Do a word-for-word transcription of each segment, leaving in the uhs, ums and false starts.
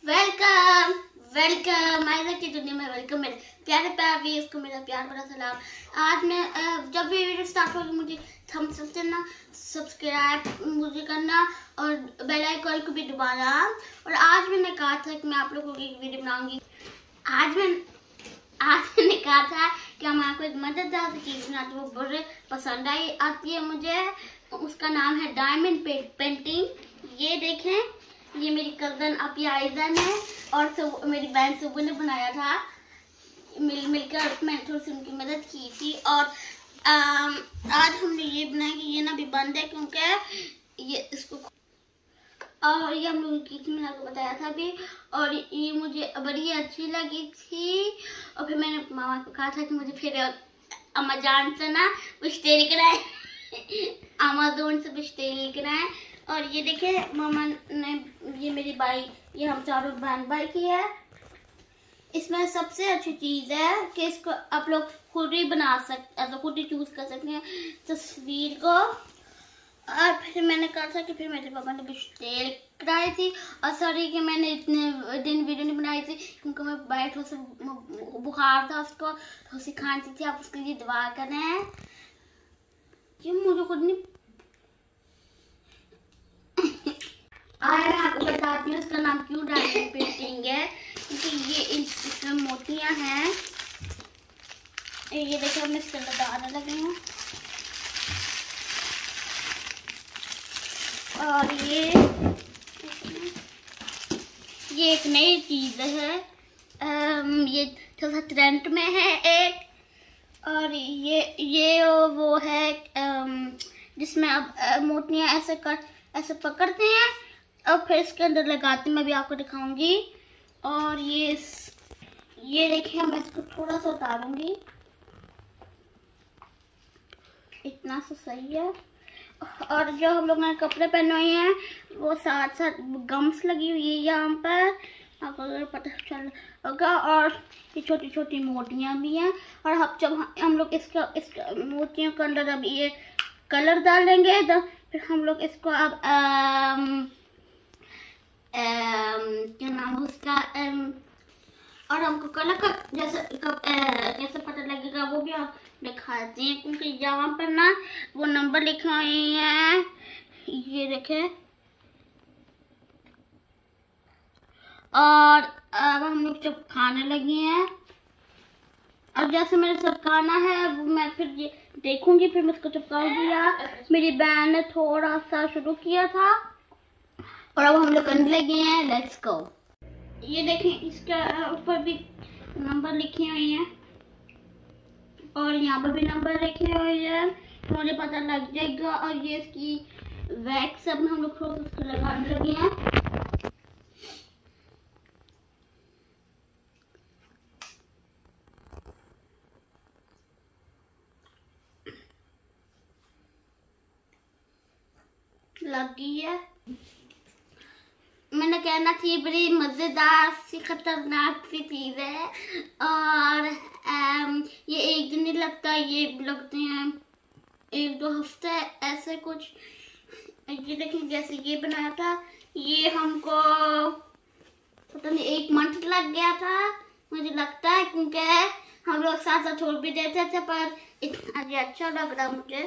Welcome welcome Aiza की दुनिया में वेलकम। मेरे प्यारे प्यार भी इसको मेरा प्यार भरा सलाम। आज मैं जब भी वीडियो स्टार्ट होगी मुझे थम्स अप देना, सब्सक्राइब मुझे करना और बेल आइकन को भी दबाना। और आज मैंने कहा था कि मैं आप लोगों की एक वीडियो बनाऊंगी। आज मैं आज मैंने कहा था कि मैं आपको एक मजेदार सी चीज बनाती हूँ, वो बड़े पसंद आई आती है मुझे। उसका नाम है डायमंड पेंटिंग। ये देखें, ये मेरी कजन अपी आयजा ने और सब मेरी बहन सुबह ने बनाया था। मिल मिलकर मैंने थोड़ी सी उनकी मदद की थी। और आम, आज हमने ये बनाया कि ये ना भी बंद है क्योंकि ये इसको और ये हम लोगों की मैंने आपको बताया था भी। और ये मुझे बड़ी अच्छी लगी थी। और फिर मैंने मामा को कहा था कि मुझे फिर अमेज़न से ना बिस्ते लेकर आए अमेज़न से बिस्ते लेकर आए। और ये देखे मामा ने, ये मेरी बाई, ये हम चारों बहन भाई की है। इसमें सबसे अच्छी चीज है कि इसको आप लोग खुद ही बना सकते हैं, खुद ही चूज कर सकते हैं तस्वीर को। और फिर मैंने कहा था कि फिर मेरे पापा ने बिस्ते कराई थी। और सॉरी कि मैंने इतने दिन वीडियो नहीं बनाई थी क्योंकि मैं बैठ से बुखार था, उसको थोड़ी सी खांसी थी। आप उसके लिए दुआ करें कि मुझे खुद नहीं। आज मैं आपको बताती हूँ इसका नाम क्यों डायमंड पेंटिंग है, क्योंकि ये इसमें मोतियां हैं। ये देखो मैं इसके लगाने लगी हूँ। और ये ये एक नई चीज है। um, ये थोड़ा ट्रेंड में है एक। और ये ये वो है um, जिसमें अब मोतियां ऐसे कर ऐसे पकड़ते हैं और फिर इसके अंदर लगाते, मैं भी आपको दिखाऊंगी। और ये ये देखिए, मैं इसको थोड़ा सा उतारूंगी, इतना सा सही है। और जो हम लोग ने कपड़े पहने हुए हैं वो साथ साथ गम्स लगी हुई है यहाँ पर, आपको अगर पता चल होगा। और ये छोटी छोटी मोतियां भी हैं। और अब जब हम लोग इसका इसका मोतियों के अंदर अब ये कलर डालेंगे तो फिर हम लोग इसको अब आम, आम, क्या नाम है उसका आम, और हमको कलर का जैसे कब कैसे पता लगेगा वो भी आप दिखाते हैं, क्योंकि यहाँ पर ना वो नंबर लिखे हुए हैं, ये देखे। और अब हम लोग जब खाने लगे हैं और जैसे मेरे सब खाना है वो मैं फिर ये देखूंगी, फिर मैं इसको चिपकाऊंगी। यार मेरी बहन ने थोड़ा सा शुरू किया था और अब हम लोग करने लगे हैं। Let's go. ये देखें, इसका ऊपर भी नंबर लिखे हुए हैं और यहाँ पर भी नंबर लिखे हुए हैं, मुझे पता लग जाएगा। और ये इसकी वैक्स सब हम लोग थोड़ा सा लगाने लगे हैं। लग गई है। मैंने कहना थी बड़ी मजेदार सी खतरनाक सी चीज है। और आम, ये एक दिन नहीं लगता, ये लगते हैं एक दो हफ्ते ऐसे कुछ। ये देखिए, जैसे ये बनाया था ये हमको पता नहीं एक मंथ लग गया था मुझे लगता है, क्योंकि हम लोग साथ साथ छोड़ भी देते थे, पर इतना ये अच्छा लग रहा मुझे।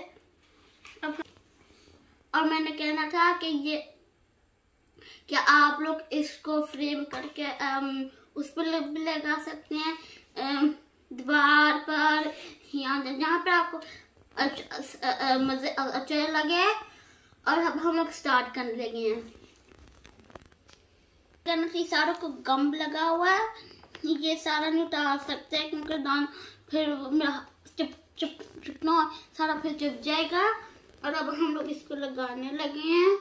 और मैंने कहना था कि ये क्या आप लोग इसको फ्रेम करके आम, उस पर भी लगा सकते हैं, दीवार पर, यहाँ जहाँ पे आपको अच्छा मजे अच्छा लगे। और अब हम लोग स्टार्ट करने लगे हैं। कहना कि सारों को गम लगा हुआ है, ये सारा नहीं उतार सकते क्योंकि दान फिर चिप चिप चिपना सारा फिर चिप जाएगा। और अब हम लोग इसको लगाने लगे हैं।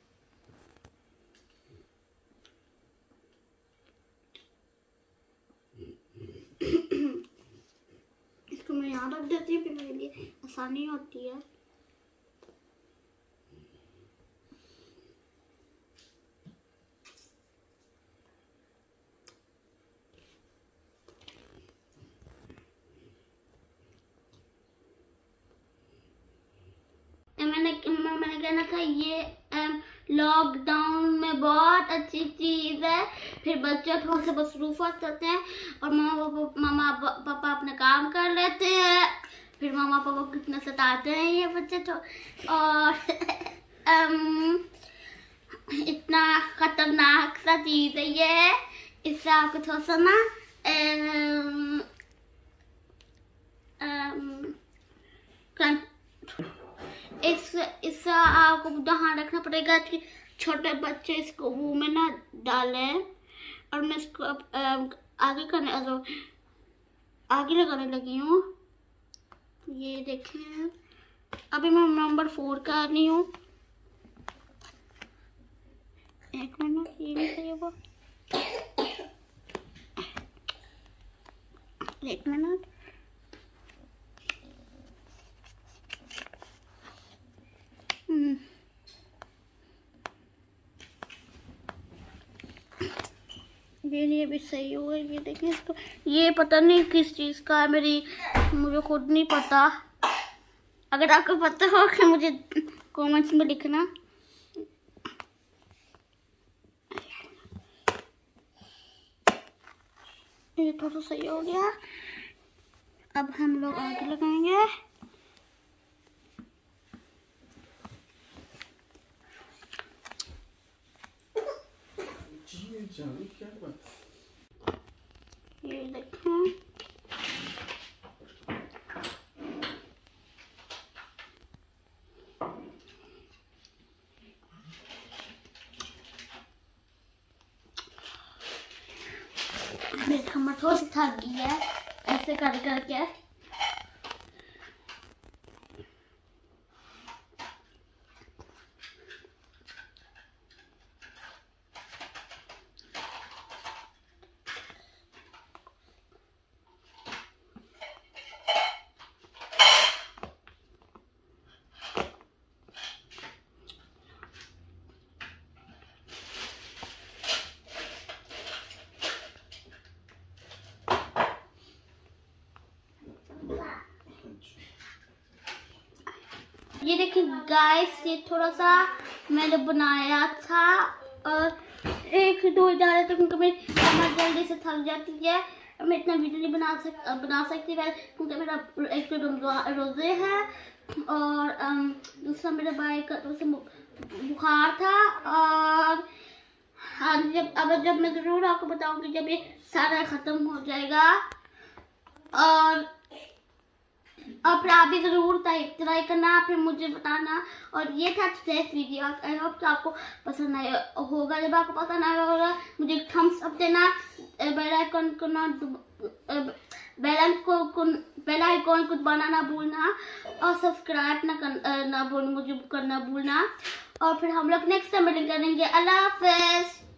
इसको मैं यहाँ रख देती हूँ, फिर मेरे लिए आसानी होती है। मैंने मैंने कहना था ये लॉकडाउन में बहुत अच्छी चीज़ है। फिर बच्चे थोड़े से मसरूफत करते हैं और मामा पापा मामा पापा अपने काम कर लेते हैं। फिर मामा पापा कितने सताते हैं ये बच्चे तो। और अम, इतना खतरनाक सा चीज़ है ये, इससे आपको थोड़ा सा ना अम, अम, इस इससे आपको ध्यान रखना पड़ेगा कि छोटे बच्चे इसको मुंह में ना डालें। और मैं इसको अब आगे करने आगे लगाने लगी हूँ। ये देखें, अभी मैं नंबर फोर कर रही हूँ। एक मिनट, ये भी सही होगा। एक मिनट, ये ये भी सही हुआ। ये देखिए इसको, ये पता नहीं किस चीज़ का है, मेरी मुझे खुद नहीं पता। अगर आपको पता हो कि मुझे कमेंट्स में लिखना। ये थोड़ा सही हो गया। अब हम लोग आगे लगाएंगे। ये देखें, मेरी कमर थोड़ी सी थक गई है ऐसे कर करके। ये देखिए गाइस, ये थोड़ा सा मैंने बनाया था और एक दो डाले थे क्योंकि मेरी कमर जल्दी से थक जाती है। मैं इतना वीडियो नहीं बना सक बना सकती है क्योंकि मेरा एक तो रोजे है और दूसरा मेरे भाई का तो बुखार था। और हाँ, जब अब जब मैं ज़रूर आपको बताऊंगी जब ये सारा ख़त्म हो जाएगा। और और फिर आप भी ज़रूर ट्राई करना, फिर मुझे बताना। और ये था टुडेस वीडियो। आई होप तो आपको पसंद आया होगा। जब आपको पसंद आया होगा मुझे थम्स अप देना, बेल आइकन को ना बेल आइकन को बेल आइकन को दबाना ना भूलना और सब्सक्राइब ना कर ना भूल मुझे करना भूलना। और फिर हम लोग नेक्स्ट टाइम मीटिंग करेंगे। अल्लाह हाफ़िज़।